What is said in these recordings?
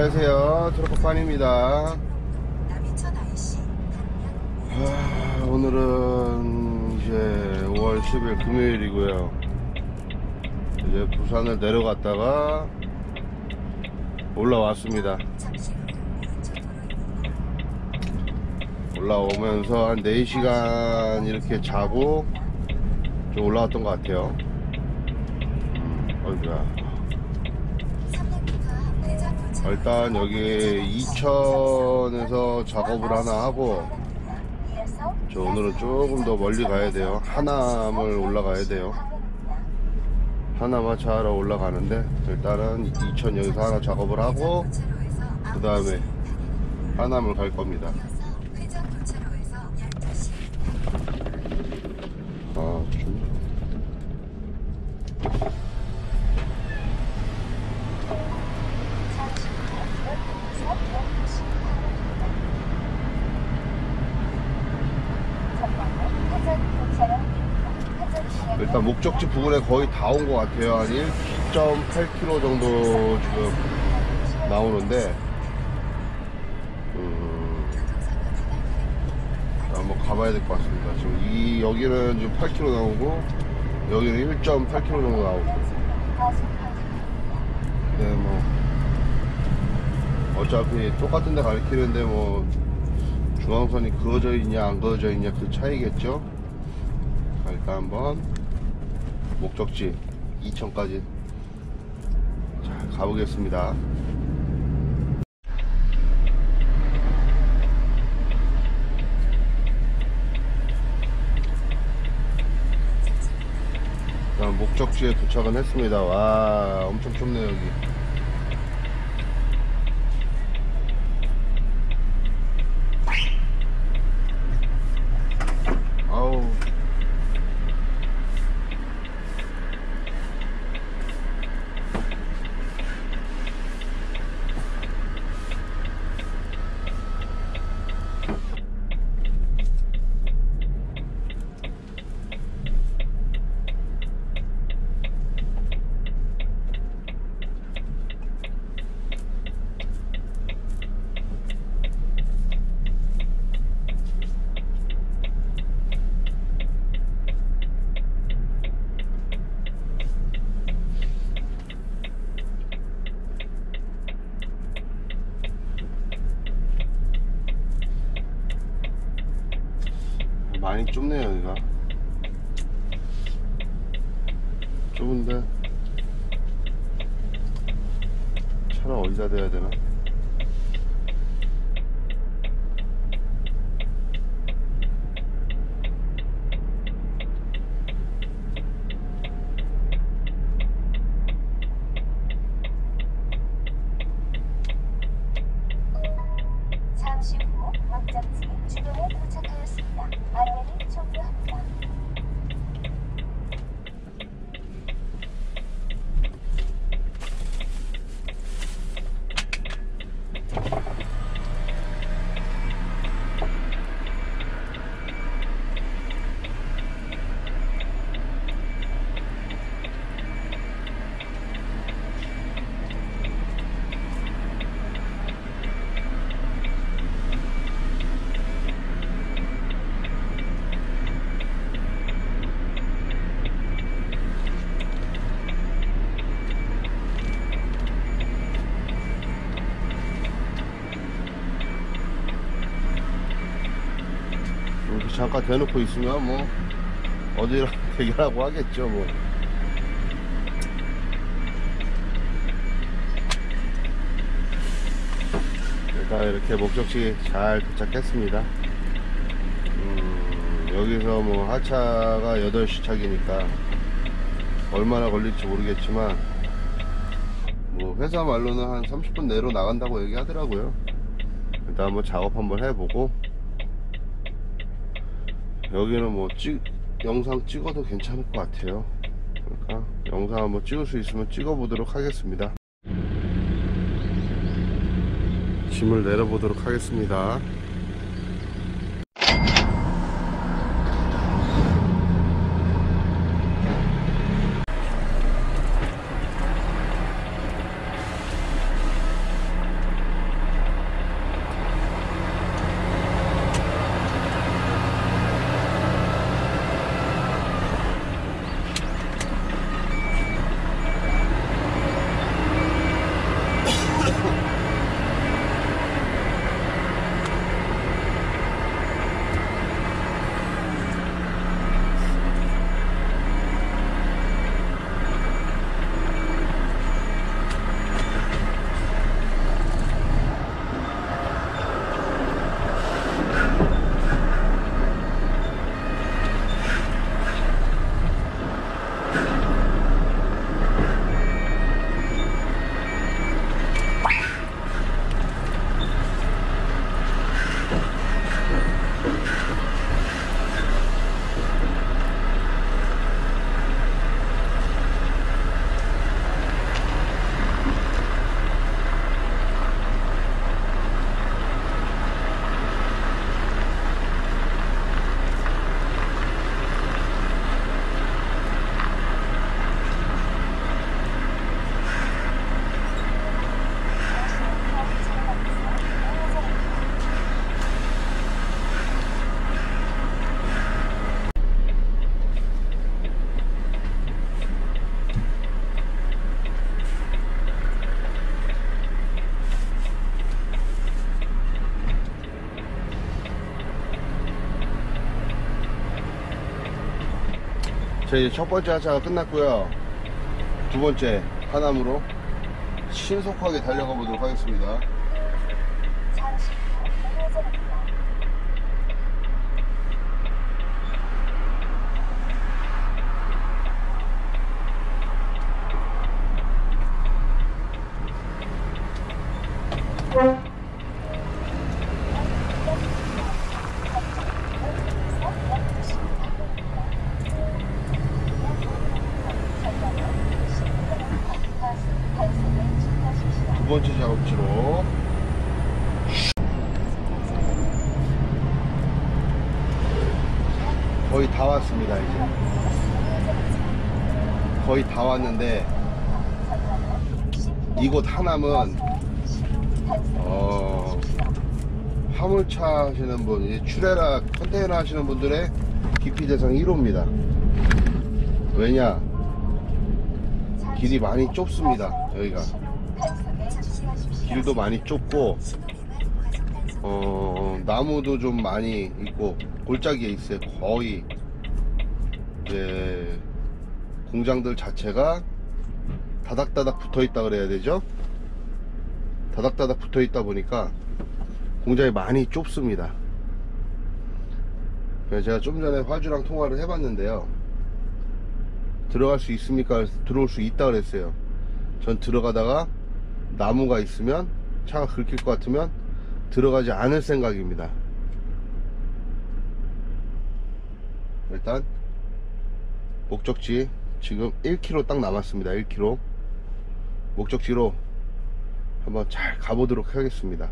안녕하세요, 트로커판입니다. 오늘은 이제 5월 10일 금요일이고요. 이제 부산을 내려갔다가 올라왔습니다. 올라오면서 한 4시간 이렇게 자고 좀 올라왔던 것 같아요. 어디야? 일단 여기 이천에서 작업을 하나 하고, 저 오늘은 조금 더 멀리 가야 돼요. 하남을 올라가야 돼요. 하남 하차하러 올라가는데, 일단은 이천 여기서 하나 작업을 하고 그 다음에 하남을 갈 겁니다. 일단 목적지 부근에 거의 다 온 것 같아요. 한 1.8km 정도 지금 나오는데, 한번 가봐야 될 것 같습니다. 지금 여기는 지금 8km 나오고, 여기는 1.8km 정도 나오고. 네, 뭐 어차피 똑같은 데 가리키는데 뭐 중앙선이 그어져 있냐 안 그어져 있냐 그 차이겠죠. 자, 일단 한번 목적지 이천까지 자, 가보겠습니다. 일단 목적지에 도착은 했습니다. 와, 엄청 좁네요 여기. 아우, 많이 좁네요 여기가. 좁은데 차를 어디다 대야 되나? 잠시 후 목적지 주변에 도착하였습니다. 안내를 종료합니다. 이렇게 잠깐 대놓고 있으면 뭐 어디랑 대결하고 하겠죠 뭐. 일단 이렇게 목적지 잘 도착했습니다. 여기서 뭐 하차가 8시 차기니까 얼마나 걸릴지 모르겠지만, 뭐 회사 말로는 한 30분 내로 나간다고 얘기하더라고요. 일단 한번 작업 한번 해보고, 여기는 뭐 영상 찍어도 괜찮을 것 같아요. 그러니까 영상 한번 찍을 수 있으면 찍어 보도록 하겠습니다. 짐을 내려보도록 하겠습니다. 자, 이제 첫 번째 하차가 끝났고요. 두 번째 하남으로 신속하게 달려가 보도록 하겠습니다. 잠시 후 우회전입니다. 두 번째 작업지로 거의 다 왔습니다. 이제 거의 다 왔는데 이곳 하남은 화물차 하시는 분, 출애라 컨테이너 하시는 분들의 기피 대상 1호입니다. 왜냐? 길이 많이 좁습니다. 여기가 길도 많이 좁고 나무도 좀 많이 있고 골짜기에 있어요. 거의 이제 공장들 자체가 다닥다닥 붙어있다 그래야 되죠. 다닥다닥 붙어있다 보니까 공장이 많이 좁습니다. 그래서 제가 좀 전에 화주랑 통화를 해봤는데요, 들어갈 수 있습니까? 들어올 수 있다 그랬어요. 전 들어가다가 나무가 있으면, 차가 긁힐 것 같으면 들어가지 않을 생각입니다. 일단 목적지 지금 1km 딱 남았습니다. 1km 목적지로 한번 잘 가보도록 하겠습니다.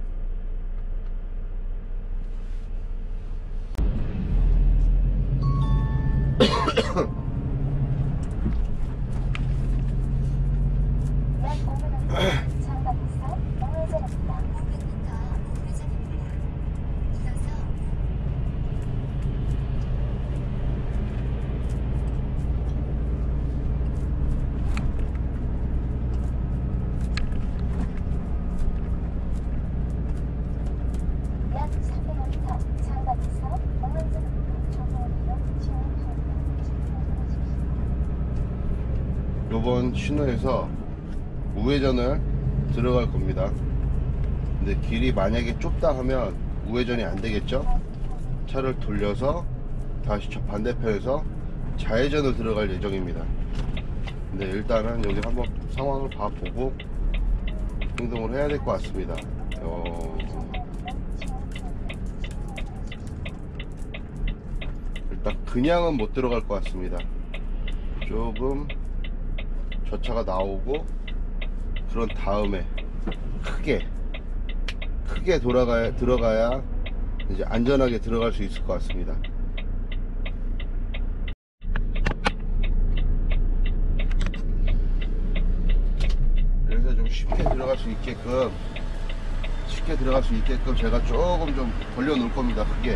요번 신호에서 우회전을 들어갈 겁니다. 근데 길이 만약에 좁다 하면 우회전이 안 되겠죠? 차를 돌려서 다시 저 반대편에서 좌회전을 들어갈 예정입니다. 근데 일단은 여기 한번 상황을 봐보고 행동을 해야 될 것 같습니다. 일단 그냥은 못 들어갈 것 같습니다. 조금 저 차가 나오고 그런 다음에 크게 들어가야 이제 안전하게 들어갈 수 있을 것 같습니다. 그래서 좀 쉽게 들어갈 수 있게끔 제가 조금 좀 벌려 놓을 겁니다. 크게.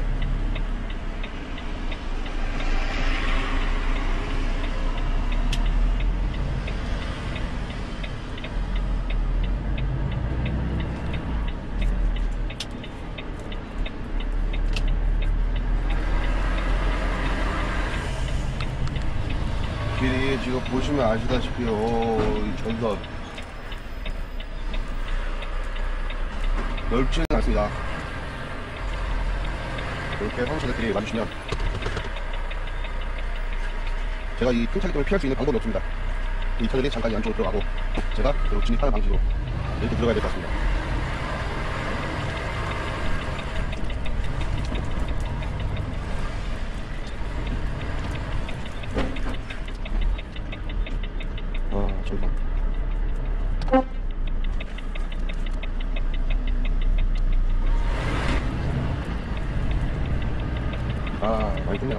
길이 지금 보시면 아시다시피 이 전선 넓지는 않습니다. 이렇게 화물차들끼리 와주시면 제가 이 큰 차기 때문에 피할 수 있는 방법이 없습니다. 이 차들이 잠깐 이 안쪽으로 들어가고 제가 진입하는 방식으로 이렇게 들어가야 될 것 같습니다. 전선 많이 컸네요.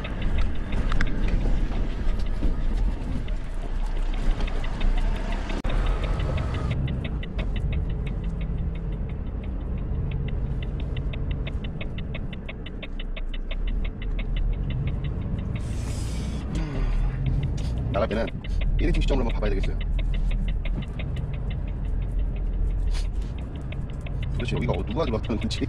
나갈 때는 1인칭 시점으로 한번 봐봐야 되겠어요. 도대체 여기가 누가 들어왔다는 건지.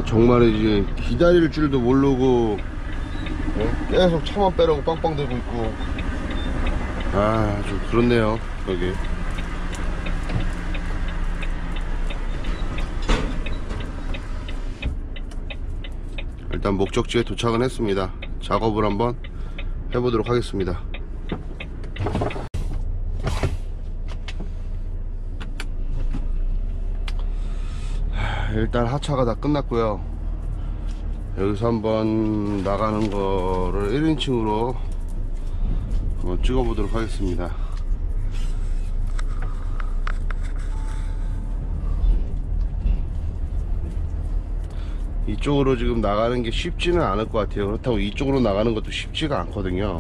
정말이지 기다릴 줄도 모르고 계속 차만 빼라고 빵빵 대고 있고 좀 그렇네요 여기. 일단 목적지에 도착은 했습니다. 작업을 한번 해보도록 하겠습니다. 일단 하차가 다 끝났고요. 여기서 한번 나가는 거를 1인칭으로 한번 찍어 보도록 하겠습니다. 이쪽으로 지금 나가는 게 쉽지는 않을 것 같아요. 그렇다고 이쪽으로 나가는 것도 쉽지가 않거든요.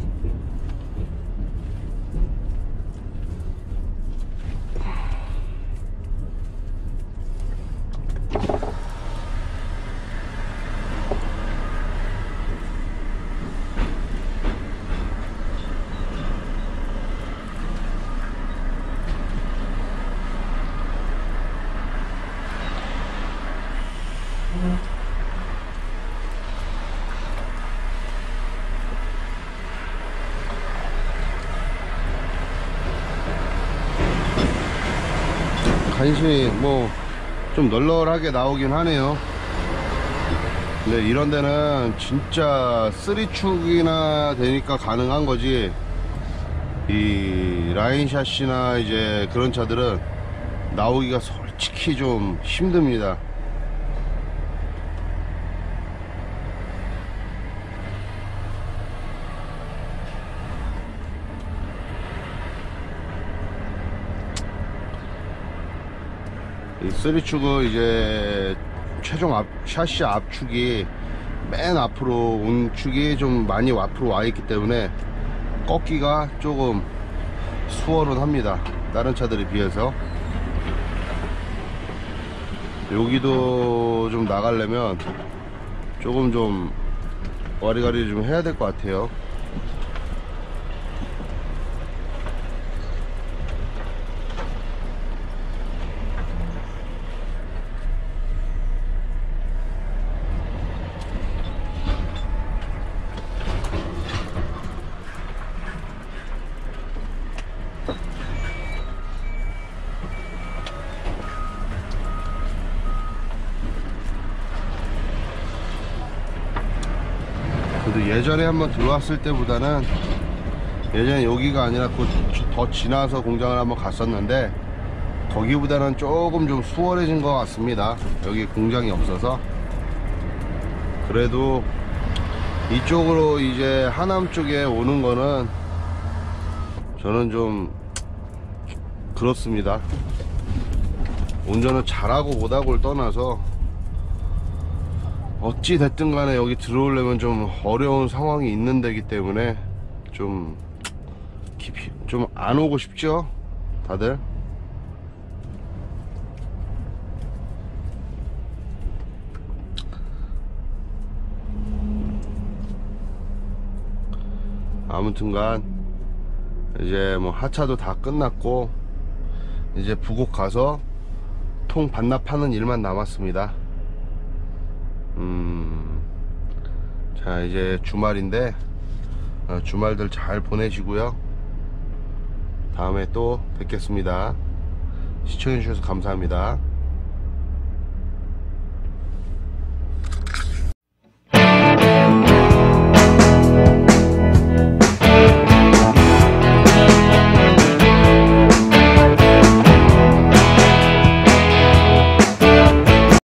간신히 뭐 좀 널널하게 나오긴 하네요. 근데 이런 데는 진짜 3축이나 되니까 가능한 거지, 이 라인 샤시나 이제 그런 차들은 나오기가 솔직히 좀 힘듭니다. 이 3축은 이제 최종 샤시 앞축이 맨 앞으로 운축이 좀 많이 앞으로 와 있기 때문에 꺾기가 조금 수월은 합니다, 다른 차들에 비해서. 여기도 좀 나가려면 조금 좀 와리가리 좀 해야 될 것 같아요. 그래도 예전에 한번 들어왔을 때보다는, 예전에 여기가 아니라 더 지나서 공장을 한번 갔었는데 거기보다는 조금 좀 수월해진 것 같습니다. 여기 공장이 없어서. 그래도 이쪽으로 이제 하남 쪽에 오는 거는 저는 좀 그렇습니다. 운전을 잘하고 못하고를 떠나서 어찌 됐든 간에 여기 들어오려면 좀 어려운 상황이 있는 데기 때문에 좀 깊이 좀 안 오고 싶죠 다들. 아무튼간 이제 뭐 하차도 다 끝났고 이제 부곡 가서 통 반납하는 일만 남았습니다. 자, 이제 주말인데 주말들 잘 보내시고요. 다음에 또 뵙겠습니다. 시청해주셔서 감사합니다.